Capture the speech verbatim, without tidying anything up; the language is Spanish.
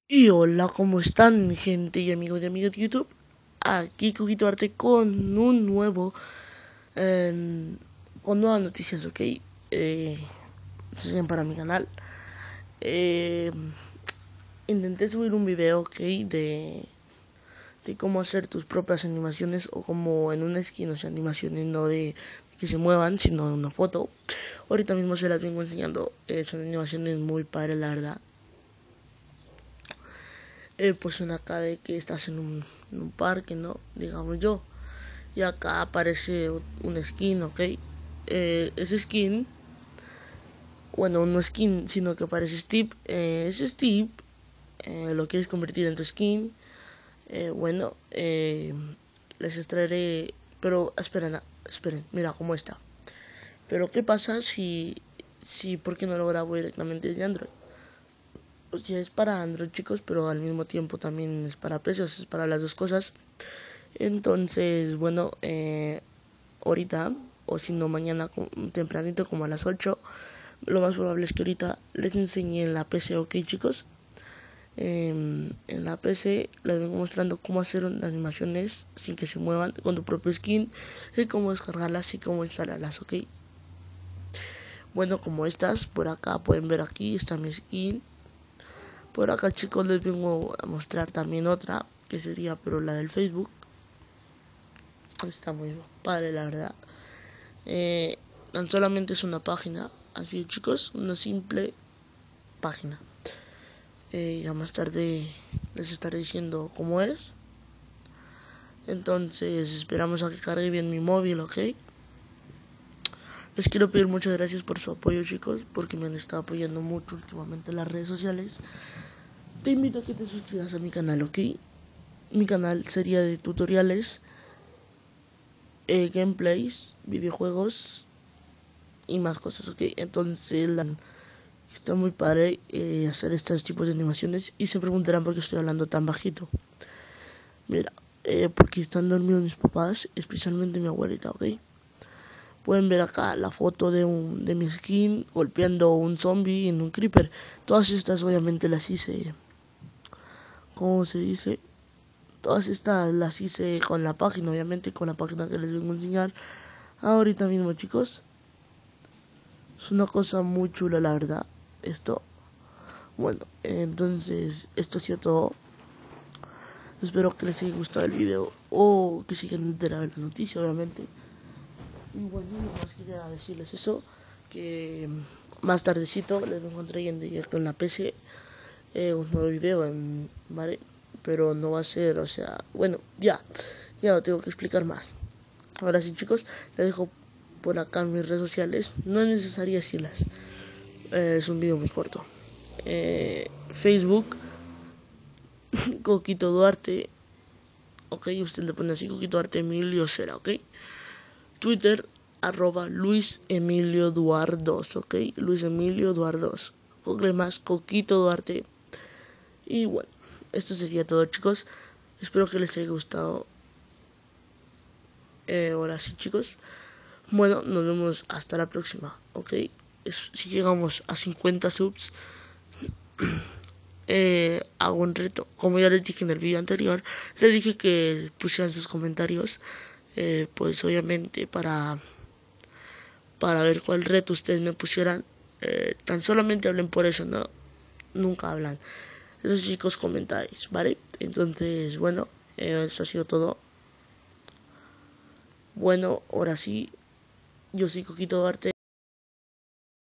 Y hola, ¿cómo están, gente y amigos y amigas de YouTube? Aquí Coquito Arte con un nuevo, eh, con nuevas noticias, ¿ok? Eh, se siguen para mi canal. Eh, intenté subir un video, ¿ok? De, de cómo hacer tus propias animaciones o como en una skin, o sea, animaciones no de, de que se muevan, sino de una foto. Ahorita mismo se las vengo enseñando, eh, son animaciones muy padres, la verdad. Eh, pues una acá de que estás en un, en un parque, ¿no? Digamos yo. Y acá aparece un skin, ¿ok? Eh, ese skin, bueno, no skin, sino que aparece Steve. Eh, ese Steve eh, lo quieres convertir en tu skin. Eh, bueno, eh, les extraeré, pero esperen, esperen, mira cómo está. Pero ¿qué pasa si, si, por qué no lo grabo directamente desde Android? O sea, es para Android, chicos, pero al mismo tiempo también es para precios, es para las dos cosas. Entonces, bueno, eh, ahorita, o si no mañana tempranito como a las ocho, lo más probable es que ahorita les enseñe en la P C, ok chicos. Eh, en la P C les vengo mostrando cómo hacer animaciones sin que se muevan con tu propio skin, y cómo descargarlas y cómo instalarlas, ok. Bueno, como estas, por acá pueden ver, aquí está mi skin. Por acá, chicos, les vengo a mostrar también otra, que sería pero la del Facebook. Está muy padre, la verdad. Eh, tan solamente es una página, así chicos, una simple página. Eh, ya más tarde les estaré diciendo cómo es. Entonces esperamos a que cargue bien mi móvil, ok. Les quiero pedir muchas gracias por su apoyo, chicos, porque me han estado apoyando mucho últimamente en las redes sociales. Te invito a que te suscribas a mi canal, ok. Mi canal sería de tutoriales, eh, gameplays, videojuegos y más cosas, ok. Entonces la está muy padre eh, hacer estos tipos de animaciones, y se preguntarán por qué estoy hablando tan bajito. Mira, eh, porque están dormidos mis papás, especialmente mi abuelita, ¿ok? Pueden ver acá la foto de, un, de mi skin golpeando un zombie en un creeper. Todas estas obviamente las hice, ¿cómo se dice? Todas estas las hice con la página, obviamente con la página que les vengo a enseñar ahorita mismo, chicos. Es una cosa muy chula, la verdad, esto. Bueno, entonces esto ha sido todo. Espero que les haya gustado el video o que sigan enterados de la noticia, obviamente. Y bueno, lo más quería decirles eso, que más tardecito les encontré en directo en la P C eh, un nuevo video, en, ¿vale? Pero no va a ser, o sea, bueno, ya, ya lo tengo que explicar más. Ahora sí, chicos, les dejo por acá en mis redes sociales. No es necesario decirlas, eh, es un video muy corto. Eh, Facebook, Coquito Duarte, ok, usted le pone así, Coquito Duarte Emilio será, ok. Twitter, arroba Luis Emilio Duardos, ok, Luis Emilio Duardos. Google más Coquito Duarte. Y bueno, esto sería todo, chicos. Espero que les haya gustado. Eh, ahora sí, chicos. Bueno, nos vemos hasta la próxima, ok. Es, si llegamos a cincuenta subs, eh, hago un reto. Como ya les dije en el vídeo anterior, les dije que pusieran sus comentarios, eh, pues obviamente para para ver cuál reto ustedes me pusieran. Eh, tan solamente hablen por eso, no, nunca hablan. Esos chicos comentáis, ¿vale? Entonces, bueno, eh, eso ha sido todo. Bueno, ahora sí, yo soy Coquito Duarte.